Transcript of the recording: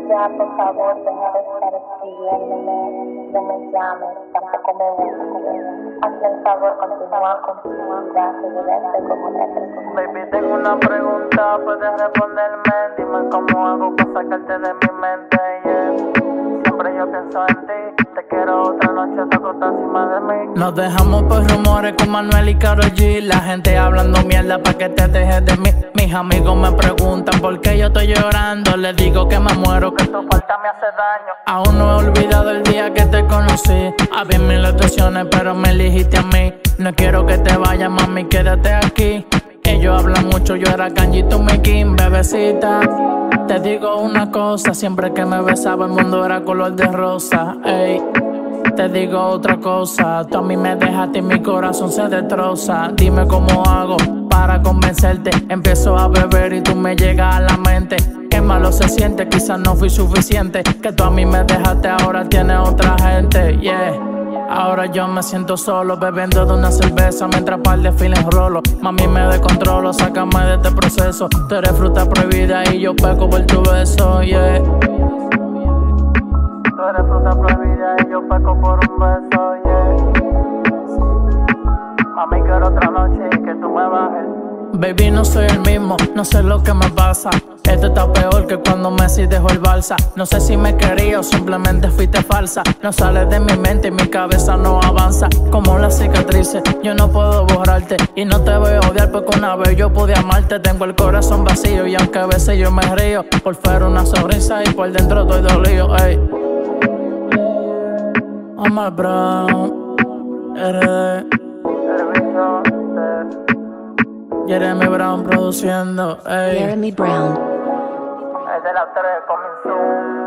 Ya, por favor, deja de estar escribiéndome, no me llames, tampoco me busques. Hazme el favor, continúa con tu vida, seguirte como otra persona. Baby, tengo una pregunta, puedes responderme. Dime cómo hago para sacarte de mi mente, yeah. Siempre yo pienso en ti, te quiero otra noche, toco encima de mí. Nos dejamos por rumores con Manuel y Karol G. La gente hablando mierda pa' que te dejes de mí. Mis amigos me preguntan por qué yo estoy llorando. Les digo que me muero, que tu falta me hace daño. Aún no he olvidado el día que te conocí. Había mil opciones, pero me elegiste a mí. No quiero que te vayas, mami, quédate aquí. Ellos hablan mucho, yo era Kanye y tú mi Kim, bebecita. Te digo una cosa, siempre que me besaba el mundo era color de rosa, ey. Te digo otra cosa, tú a mí me dejaste y mi corazón se destroza. Dime cómo hago para convencerte. Empiezo a beber y tú me llegas a la mente. Qué malo se siente, quizás no fui suficiente. Que tú a mí me dejaste, ahora tienes otra gente, yeah. Ahora yo me siento solo, bebiendo de una cerveza mientras par de feelings rolo. Mami, me descontrolo, sácame de este proceso. Tú eres fruta prohibida y yo peco por tu beso, yeah. Tú eres fruta prohibida y yo peco por un beso, yeah. Mami, quiero otra noche y que tú me bajes. Baby, no soy el mismo, no sé lo que me pasa. Esto está peor que cuando Messi dejó el Barça. No sé si me quería o simplemente fuiste falsa. No sales de mi mente y mi cabeza no avanza. Como las cicatrices, yo no puedo borrarte. Y no te voy a odiar porque una vez yo pude amarte. Tengo el corazón vacío y aunque a veces yo me río, por fuera una sonrisa y por dentro estoy dolido, ey. Omar Brown, RD, Jeremy Brown produciendo, ey. Jeremy Brown. Es de las 3, comenzó.